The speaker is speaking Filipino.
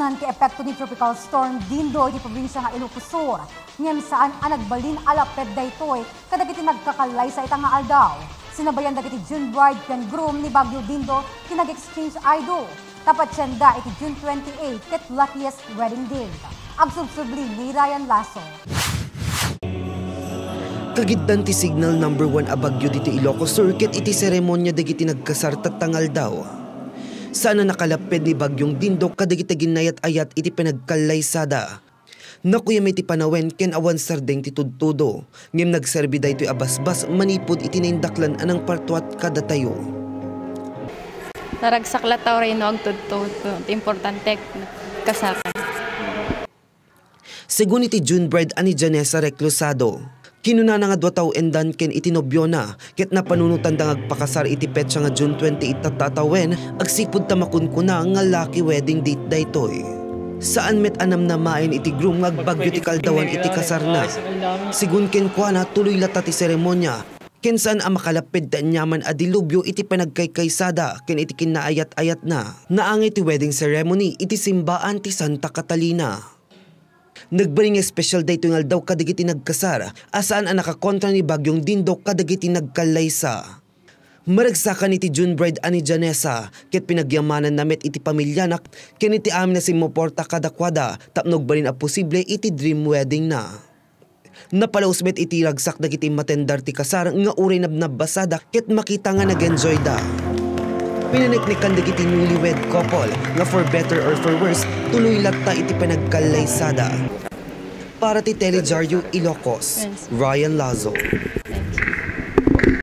Apunan kay epekto ni Tropical Storm Dindo di probinsya nga Ilocos Sur. Ngem saan ang nagbalin alaped daytoy kadagiti nagkakallaysa ita nga aldaw. Sinabayan dagiti June bride ken groom ni Bagyo Dindo kinag-exchange idol. Tapat siyanda iti June 28 ket luckiest wedding day. Agsubsubli ni Ryan Lasso. Kagiddan ti signal number 1 a Bagyo dito Ilocos Sur ket iti seremonya dagiti nagkasar tatangal daw. Sana nakalaped ni Bagyong Dindo kadagiti ginayat-ayat iti pinagkalaysada. Nakuya may ti panawen ken awan sardeng ti tudtudo. Ngem nagserbi daytoy abasbas manipod iti naindaklan anang partuat kada tayo. Naragsak lataw rin no agtudtod. Importante kasakan. Segun iti June bride ani Janessa Reclusado. Kinuna nga 2 taw endan ken itinobyo na ket napanunutan da agpakasar iti petsa nga June 28 tatatawen agsipud ta makunkuna nga lucky wedding date daytoy. Saan met anam na main iti groom nga Bagyo ti kaldawan iti kasar na. Sigun ken kuana tuloy lata ti seremonya ken saan a makalaped ta nyaman a dilubyo iti panagkaykaysada ken iti kinaayat-ayat na. Naang iti wedding ceremony iti simbaan ti Santa Catalina. Nagbaling special day tungal daw kadagiti nagkasar, asaan ang nakakontra ni Bagyong Dindo kadagiti nagkallaysa. Maragsakan iti June bride ani Janessa, ket pinagyamanan namet iti pamilyanak, ken iti amin na simuporta kadakwada, tapnog balin a posible iti dream wedding na. Napalausmet iti ragsak dagiti matendar ti kasar nga uray nabnabasada, ket makita nga nag-enjoy da. Pinaniknikan dagiti newlywed couple nga for better or for worse tuloy latta iti panagkalaysada. Para ti Telejaryo Ilocos, Ryan Lazo.